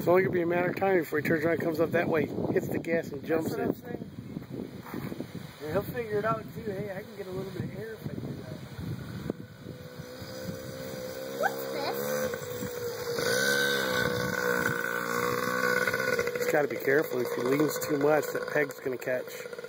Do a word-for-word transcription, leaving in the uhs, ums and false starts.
It's only going to be a matter of time before he turns around and comes up that way, hits the gas and jumps in. And he'll figure it out too. Hey, I can get a little bit of air if I do that. What's this? He's got to be careful. If he leans too much, that peg's going to catch.